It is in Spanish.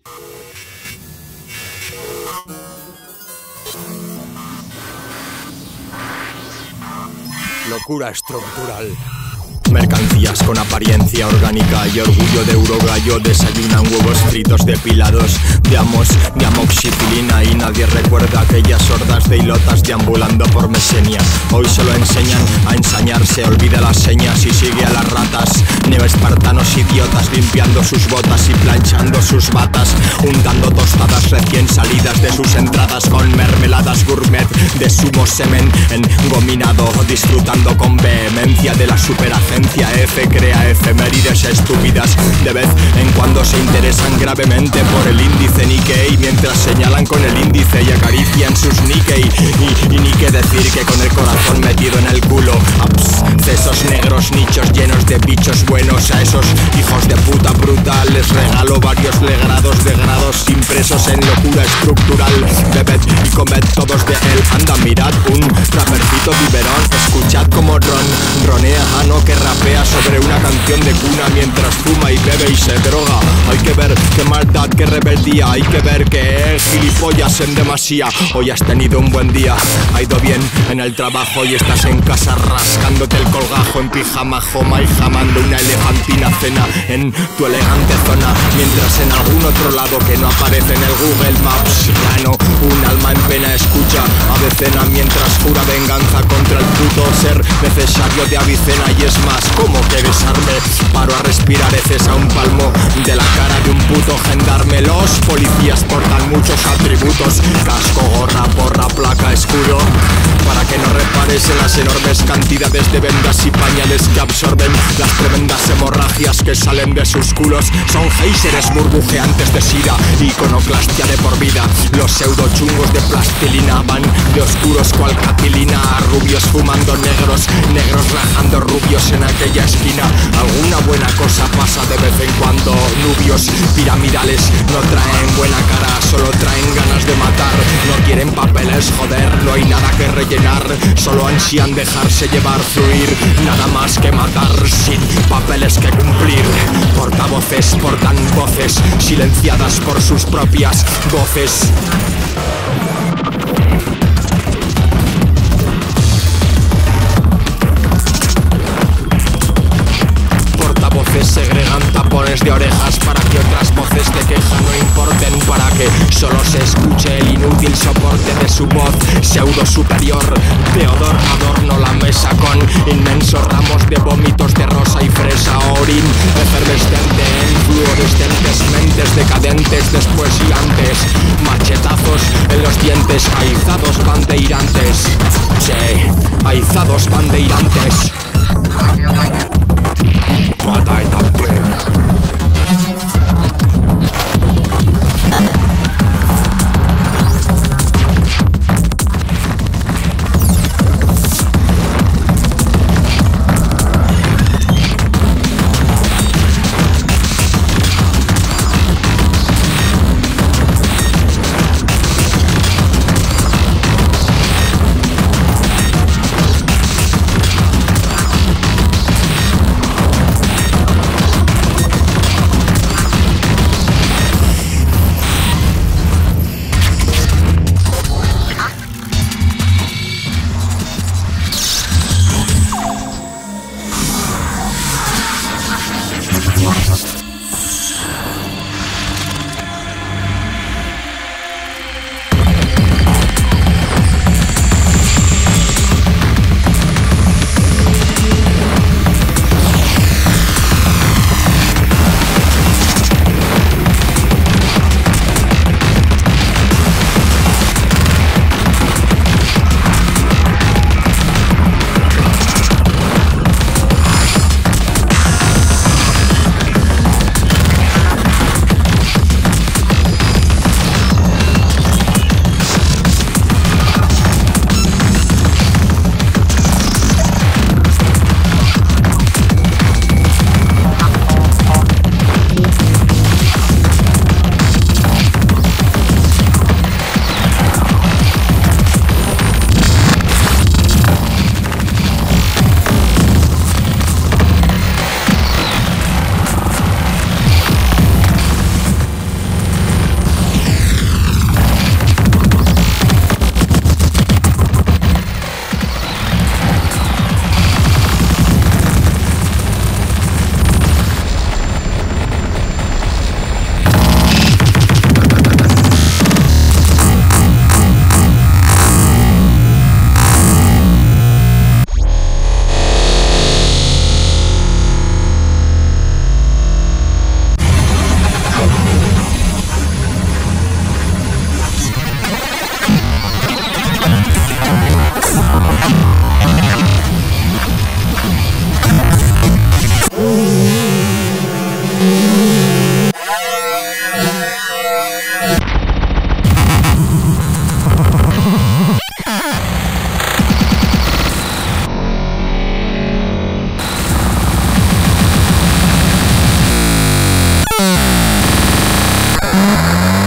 Locura estructural. Mercancías con apariencia orgánica y orgullo de eurogallo desayunan huevos fritos depilados de amoxicilina y nadie recuerda aquellas hordas de ilotas deambulando por Mesenia. Hoy solo enseñan a ensañarse, olvida las señas y sigue a las ratas. Neoespartanos idiotas limpiando sus botas y planchando sus batas, untando tostadas recién salidas de sus entradas con mermeladas gourmet de sumo semen engominado, disfrutando con vehemencia de la superación. F crea efemérides estúpidas. De vez en cuando se interesan gravemente por el índice Nikkei, mientras señalan con el índice y acarician sus Nikkei. Y ni que decir que con el corazón metido en el culo, esos negros nichos llenos de bichos buenos. A esos hijos de puta brutal les regalo varios legrados de grados impresos en locura estructural. Bebed y comed todos de él. Anda, mirad un rapercito biberón, escuchad como ronea Ano que rapea sobre una canción de cuna mientras fuma y bebe y se droga. Hay que ver qué maldad, qué rebeldía, hay que ver que es gilipollas en demasía. Hoy has tenido un buen día, ha ido bien en el trabajo y estás en casa rascándote el colgajo en pijama, joma y jamando una elegantina cena en tu elegante zona, mientras en algún otro lado que no aparece en el Google Maps gano un alma en pena escucha Avicena mientras jura venganza contra el puto ser necesario de Avicena. Y es más, ¿cómo que besarme? Paro a respirar heces a un palmo de la cara de un puto gendarme. Los policías portan muchos atributos: casco, gorra, porra, placa, escudo, para que no repares en las enormes cantidades de vendas y pañales que absorben las tremendas hemorragias que salen de sus culos. Son géiseres burbujeantes de sida, iconoclastia de por vida. Los pseudo chungos de plastilina van de oscuros cual catilina a rubios fumando negros, negros rajando rubios en aquella esquina. Alguna buena cosa pasa de vez en cuando. Nubios piramidales no traen buena cara, solo traen ganas de matar. No quieren papeles, joder, no hay nada que rellenar, solo ansían dejarse llevar, fluir, nada más que matar sin papeles que cumplir. Portavoces portan voces silenciadas por sus propias voces. Segregan tapones de orejas para que otras voces de queja no importen, para que solo se escuche el inútil soporte de su voz pseudo superior. Teodor adorno la mesa con inmensos ramos de vómitos de rosa y fresa, orín efervescente en fluorescentes mentes decadentes después y antes, machetazos en los dientes, aizados bandeirantes, sí, aizados bandeirantes. Mata y también. Amo.